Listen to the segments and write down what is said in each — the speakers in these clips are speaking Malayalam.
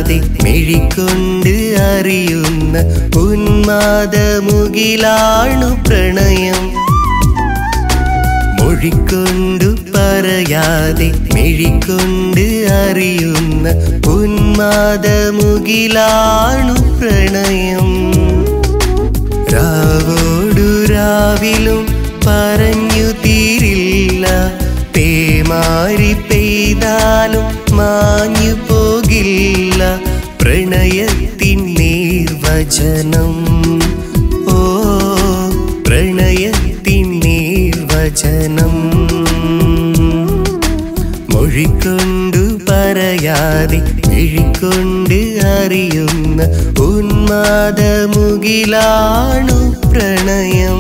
പറയാതെ മിഴിക്കൊണ്ട് അറിയുന്ന ഉന്മാദമുകിലാണു പ്രണയം. മൊഴിക്കൊണ്ടു പറയാതെ മിഴിക്കൊണ്ട് അറിയുന്ന ഉന്മാദമുകിലാണു പ്രണയം. രാവോടു രാവിലും പറഞ്ഞു തീരില്ല, പേമാരി പെയ്താലും മാഞ്ഞു പോകില്ല പ്രണയത്തിൻ നിർവചനം. ഓ പ്രണയത്തിൻ നിർവചനം. മൊഴിക്കൊണ്ടു പറയാതെ മിഴിക്കൊണ്ട് അറിയുന്ന ഉന്മാദമുകിലാണു പ്രണയം.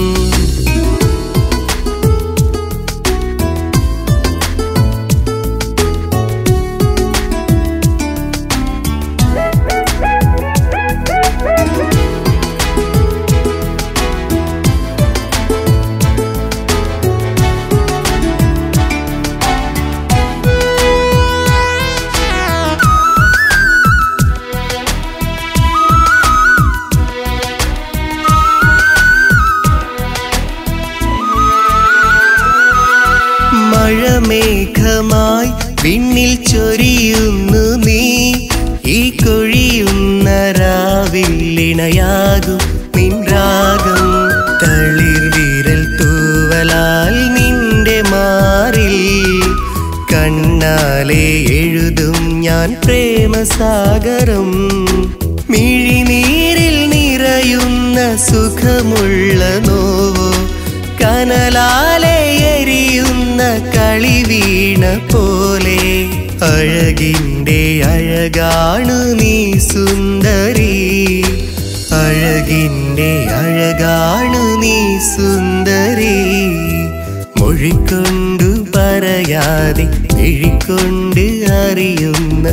മഴമേഘമായി വിണ്ണിൽ ചൊരിയുന്നു നീ, ഈ കൊഴിയുന്ന രാവിലിണയാകും നിൻ രാഗം. തളിർവിരൽ തൂവലാൽ നിന്റെ മാറിൽ കണ്ണാലെ എഴുതും ഞാൻ പ്രേമസാഗരം. മിഴിനീരിൽ നിറയുന്ന സുഖമുള്ള നോവോ, കനലാലെ എരിയുന്ന കളിവീണ പോലെ. അഴകിൻ്റെ അഴകാണു നീ സുന്ദരി, അഴകിൻ്റെ അഴകാണു നീ സുന്ദരി. മൊഴിക്കൊണ്ടു പറയാതെ മിഴിക്കൊണ്ട് അറിയുന്ന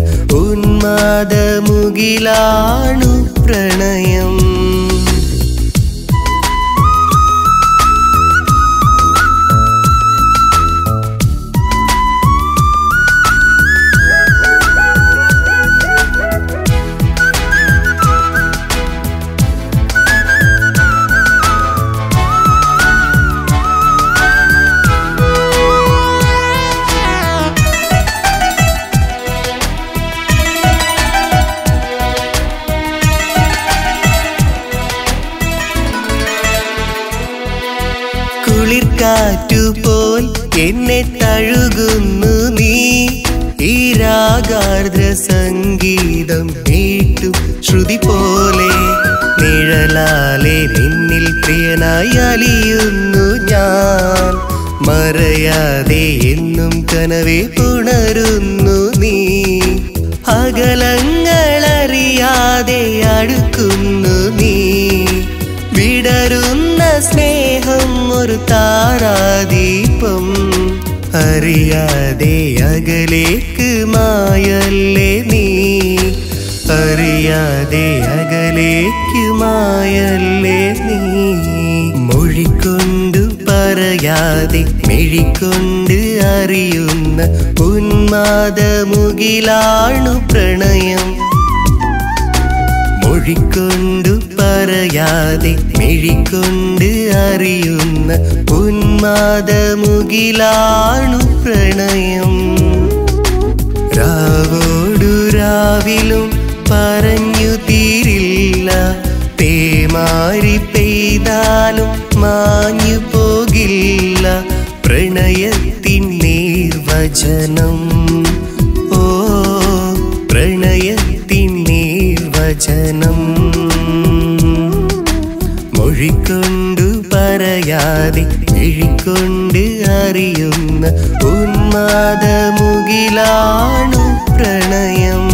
ഉന്മാദമുകിലാണു പ്രണയം. കുളിർക്കാറ്റുപോൽ എന്നെ തഴുകുന്നു നീ, ഈ രാഗാർദ്ര സംഗീതം കേട്ടും ശ്രുതി പോലെ. നിഴലാലെ നിന്നിൽ പ്രിയനായി അലിയുന്നു ഞാൻ, മറയാതെ എന്നും കനവെ പുണരുന്നു നീ. അകലങ്ങളറിയാതെ അടുക്കുന്നു നീ, വിടരുന്ന സ്നേഹം ഒരു താരാദീപം. അറിയാതെ അകലേക്ക് മായല്ലേ നീ, അറിയാതെ അകലേക്ക് മായല്ലേ നീ. മൊഴിക്കൊണ്ടു പറയാതെ മിഴിക്കൊണ്ട് അറിയുന്ന ഉന്മാദമുകിലാണു പ്രണയം. മൊഴിക്കൊണ്ടു പറയാതെ മിഴിക്കൊണ്ട് അറിയുന്ന ഉന്മാദമുകിലാണു പ്രണയം. രാവോടു രാവിലും പറഞ്ഞു തീരില്ല, പേമാരി പെയ്താലും മാഞ്ഞു പോകില്ല പ്രണയത്തിൻ നിർവചനം. ഓ പ്രണയത്തിൻ നിർവചനം. മൊഴിക്കൊണ്ടു പറയാതെ മിഴിക്കൊണ്ട് അറിയുന്ന ഉന്മാദമുകിലാണു പ്രണയം.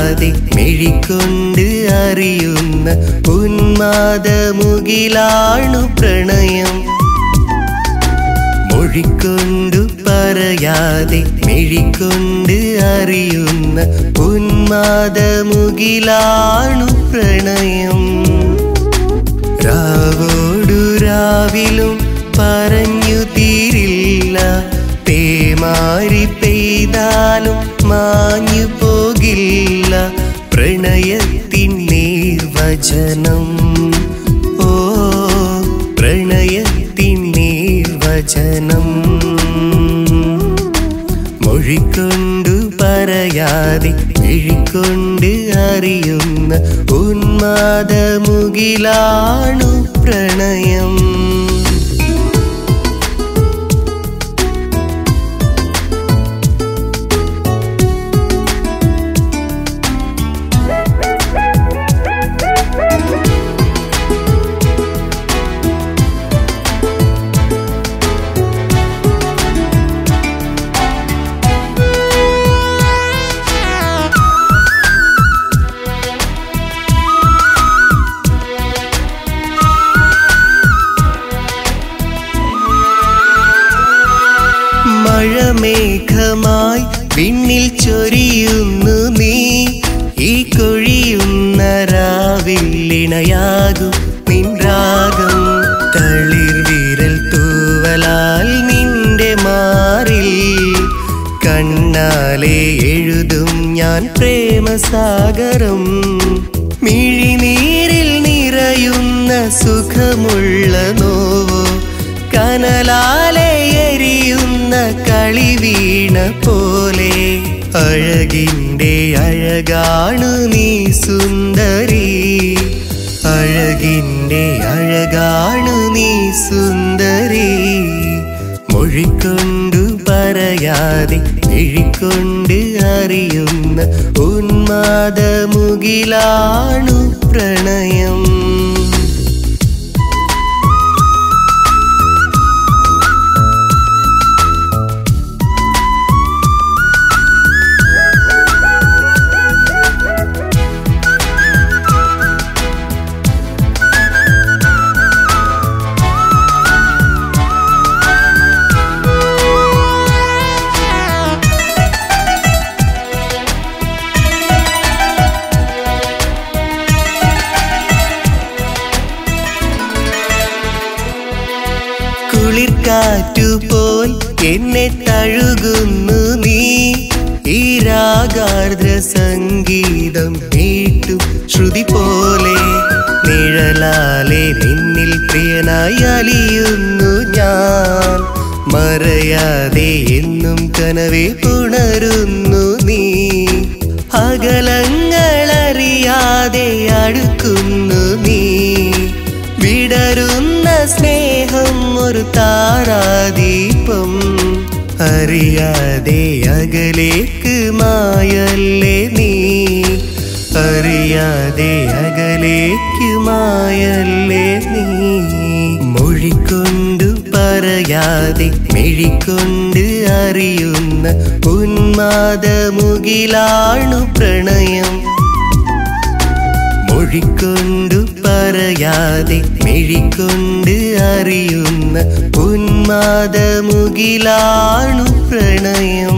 പറയാതെ മിഴികൊണ്ട് അറിയുന്ന ഉന്മാദമുകിലാണു പ്രണയം. മൊഴിക്കൊണ്ടു പറയാതെ മിഴികൊണ്ട് അറിയുന്ന ഉന്മാദമുകിലാണു പ്രണയം. രാവോടു രാവിലും പറഞ്ഞു തീരില്ല, പേമാരി പെയ്താലും മാഞ്ഞു പോകില്ല പ്രണയത്തിൻ നിർവചനം. ഓ പ്രണയത്തിൻ നിർവചനം. മൊഴിക്കൊണ്ടു പറയാതെ മിഴികൊണ്ട് അറിയുന്ന ഉന്മാദമുകിലാണു പ്രണയം. മഴമേഘമായി വിണ്ണിൽ ചൊരിയുന്നു നീ, ഈ കൊഴിയുന്ന രാവിലിണയാകും നിൻ രാഗം. തളിർവിരൽ തൂവലാൽ നിന്റെ മാറിൽ കണ്ണാലെ എഴുതും ഞാൻ പ്രേമസാഗരം. മിഴിനീരിൽ നിറയുന്ന സുഖമുള്ള നോവോ, കനലാലെ എരിയുന്ന കളിവീണ പോലെ. അഴകിൻ്റെ അഴകാണു നീ സുന്ദരി, അഴകിൻ്റെ അഴകാണു നീ സുന്ദരി. മൊഴിക്കൊണ്ടു പറയാതെ മിഴികൊണ്ട് അറിയുന്ന ഉന്മാദമുകിലാണു പ്രണയം. കുളിർക്കാറ്റുപോൽ എന്നെ തഴുകുന്നു നീ, ഈ രാഗാർദ്ര സംഗീതം കേട്ടും ശ്രുതി പോലെ. നിഴലാലെ നിന്നിൽ പ്രിയനായി അലിയുന്നു ഞാൻ, മറയാതെ എന്നും കനവെ പുണരുന്നു നീ. അകലങ്ങളറിയാതെ അടുക്കുന്നു നീ, വിടരുന്ന സ്നേഹം ഒരു താരാദീപം. അറിയാതെ അകലേക്ക് മായല്ലേ നീ, അറിയാതെ അകലേക്ക് മായല്ലേ നീ. മൊഴിക്കൊണ്ടു പറയാതെ മിഴികൊണ്ട് അറിയുന്ന ഉന്മാദമുകിലാണു പ്രണയം. മൊഴിക്കൊണ്ടു പറയാതെ മിഴികൊണ്ട് അറിയുന്ന ഉന്മാദമുകിലാണു പ്രണയം.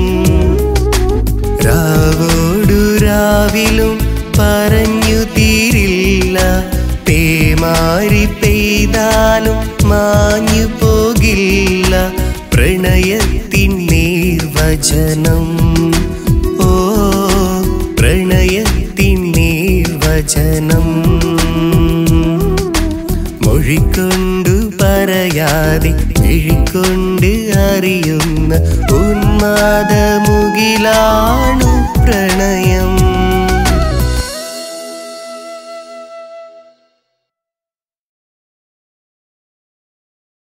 രാവോടു രാവിലും പറഞ്ഞു തീരില്ല, പേമാരി പെയ്താലും മാഞ്ഞു പോകില്ല പ്രണയത്തിൻ നിർവചനം. ഓ പ്രണയത്തിൻ നിർവചനം. മൊഴിക്കൊണ്ടു പറയാതെ മിഴികൊണ്ട് അറിയുന്ന ഉന്മാദമുകിലാണു